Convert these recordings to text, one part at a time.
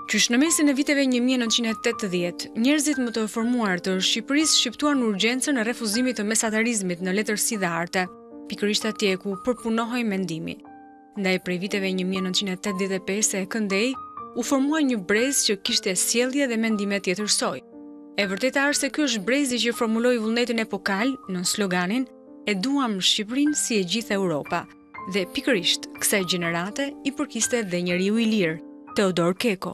Qysh në mesin e viteve 1980, njerëzit më të informuar të Shqipërisë shqiptuan në urgjencën e refuzimit të mesatarizmit në letërsi dhe arte, pikërisht atje ku përpunohej mendimi. Ndaj prej viteve 1985 e këndej, u formua një brez që kishte sjellje dhe mendime tjetërsoj. E vërteta është se ky është brezi që formuloi vullnetin epokal në sloganin "E duam Shqipërinë si e gjithë Europa", dhe pikërisht kësaj gjenerate i përkiste dhe njeriu i lirë, Teodor Keko.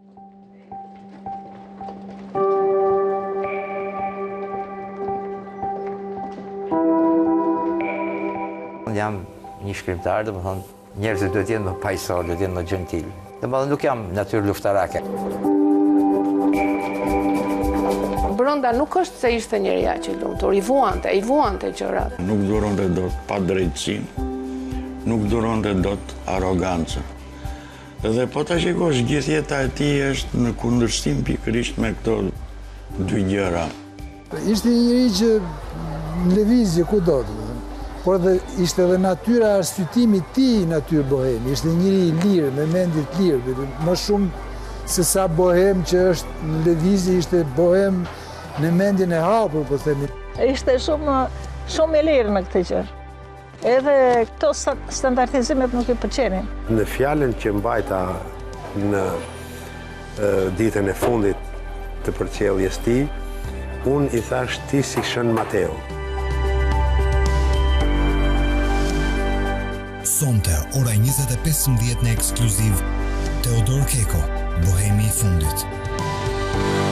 Jam një shkrimtar, dhe më thonë, njerëzit duhet jenë më paqësor, duhet jenë më gentil. Dhe më thonë, nuk jam natyrë luftarake. Brenda nuk është se ishte njeri aq i lumtur, i vuante gjërat. Nuk duronte dot padrejtësinë, nuk duronte dot arrogancën. Dhe po ta shikosh gjithë jeta e tij është në kundërshtim pikërisht me këto dy gjëra. Ishte një njeri që në lëvizje kudo, por dhe ishte edhe natyra arsyetimi i tij natyrë boheme. Ishte një njeri i lirë, me mendje të lirë, më shumë se sa bohem që është në lëvizje, ishte bohem në mendjen e hapur, po themi. Ishte shumë i lirë në këtë gjë. Edhe këto standardizimet nuk i pëlqenin. Në fjalën që mbajta në ditën e fundit të përcjelljes tij, unë i thash ti si Shën Mateo. Sonte, ora 20:15 në ekskluziv, Teodor Keko, bohemi i fundit.